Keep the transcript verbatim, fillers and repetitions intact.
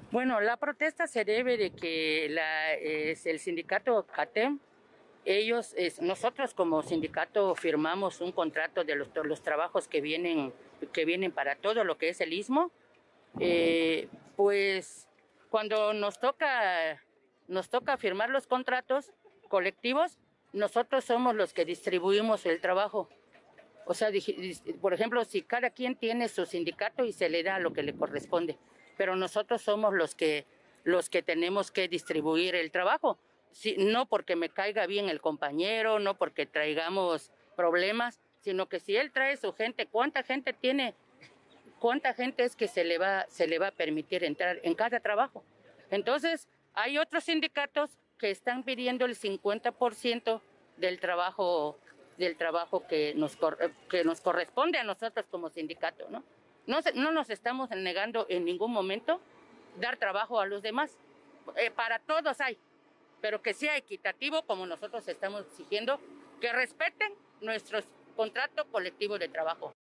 Bueno, la protesta se debe de que la, es el sindicato CATEM, ellos, es, nosotros como sindicato firmamos un contrato de los, los trabajos que vienen, que vienen para todo lo que es el istmo. Eh, pues cuando nos toca, nos toca firmar los contratos colectivos, nosotros somos los que distribuimos el trabajo. O sea, por ejemplo, si cada quien tiene su sindicato y se le da lo que le corresponde, pero nosotros somos los que los que tenemos que distribuir el trabajo. Si, no porque me caiga bien el compañero, no porque traigamos problemas, sino que si él trae su gente, ¿cuánta gente tiene? ¿Cuánta gente es que se le va se le va a permitir entrar en cada trabajo? Entonces, hay otros sindicatos que están pidiendo el cincuenta por ciento del trabajo del trabajo que nos que nos corresponde a nosotros como sindicato, ¿no? No, no nos estamos negando en ningún momento dar trabajo a los demás. Eh, para todos hay, pero que sea equitativo como nosotros estamos exigiendo, que respeten nuestros contratos colectivos de trabajo.